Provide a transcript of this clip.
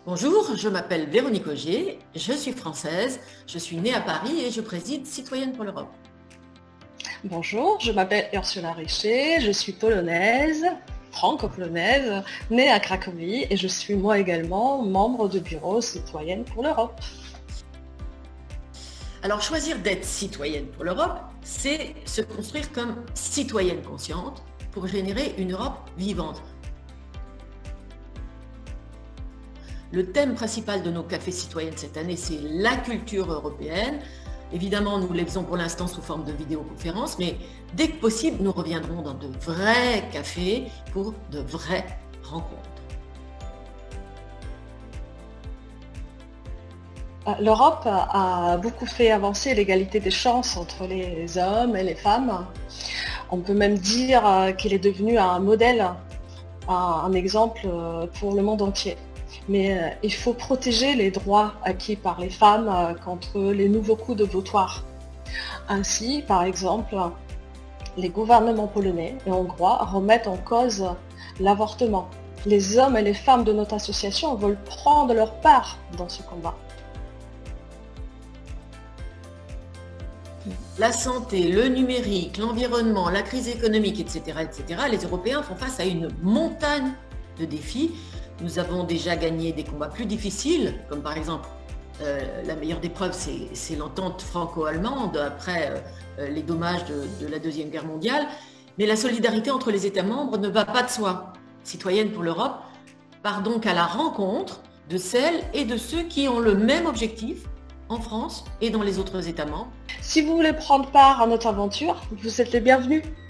Bonjour, je m'appelle Véronique Augier, je suis française, je suis née à Paris et je préside Citoyenne pour l'Europe. Bonjour, je m'appelle Ursula Richer, je suis polonaise, franco-polonaise, née à Cracovie et je suis moi également membre du bureau Citoyenne pour l'Europe. Alors choisir d'être citoyenne pour l'Europe, c'est se construire comme citoyenne consciente pour générer une Europe vivante. Le thème principal de nos cafés citoyennes cette année, c'est la culture européenne. Évidemment, nous les faisons pour l'instant sous forme de vidéoconférence, mais dès que possible, nous reviendrons dans de vrais cafés pour de vraies rencontres. L'Europe a beaucoup fait avancer l'égalité des chances entre les hommes et les femmes. On peut même dire qu'il est devenu un modèle, un exemple pour le monde entier. Mais il faut protéger les droits acquis par les femmes contre les nouveaux coups de boutoir. Ainsi, par exemple, les gouvernements polonais et hongrois remettent en cause l'avortement. Les hommes et les femmes de notre association veulent prendre leur part dans ce combat. La santé, le numérique, l'environnement, la crise économique, etc., les Européens font face à une montagne de défis. Nous avons déjà gagné des combats plus difficiles, comme par exemple, la meilleure des preuves, c'est l'entente franco-allemande après les dommages de la Deuxième Guerre mondiale. Mais la solidarité entre les États membres ne va pas de soi. Citoyenne pour l'Europe part donc à la rencontre de celles et de ceux qui ont le même objectif en France et dans les autres États membres. Si vous voulez prendre part à notre aventure, vous êtes les bienvenus.